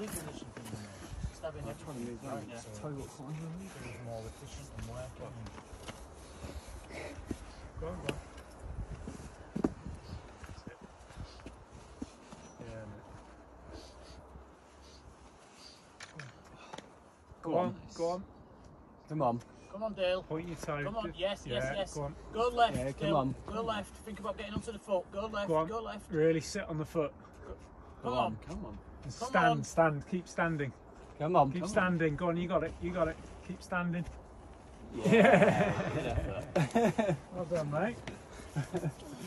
body position for you. Just having I'm trying to move around. Yeah. Tell you what, It's more efficient and working. Go on, go on. That's it. Yeah, mate. Go on, go on. Come on. Come on, Dale. Point your toe. Come on, yes, Yeah, yes, yes. Go on. Go left, Yeah, come Dale. on. Go left. Think about getting onto the foot. Go left, Go on. go left. Really sit on the foot. Come on. Come on. And Come stand, on. stand. Keep standing. Come on. Keep come standing. Go on, you got it. You got it. Keep standing. On. Yeah. Well done, mate.